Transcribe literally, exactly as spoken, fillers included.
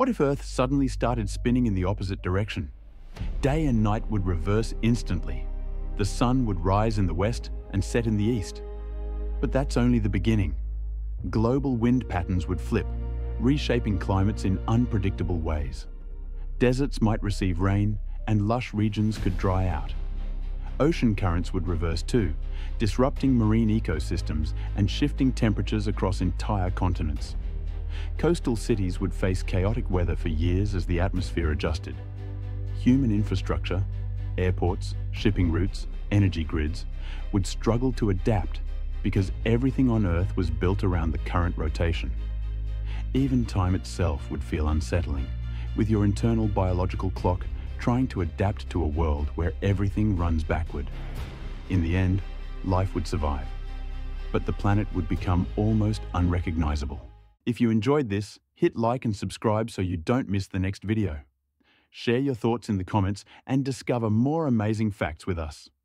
What if Earth suddenly started spinning in the opposite direction? Day and night would reverse instantly. The sun would rise in the west and set in the east. But that's only the beginning. Global wind patterns would flip, reshaping climates in unpredictable ways. Deserts might receive rain, and lush regions could dry out. Ocean currents would reverse too, disrupting marine ecosystems and shifting temperatures across entire continents. Coastal cities would face chaotic weather for years as the atmosphere adjusted. Human infrastructure, airports, shipping routes, energy grids, would struggle to adapt because everything on Earth was built around the current rotation. Even time itself would feel unsettling, with your internal biological clock trying to adapt to a world where everything runs backward. In the end, life would survive, but the planet would become almost unrecognizable. If you enjoyed this, hit like and subscribe so you don't miss the next video. Share your thoughts in the comments and discover more amazing facts with us.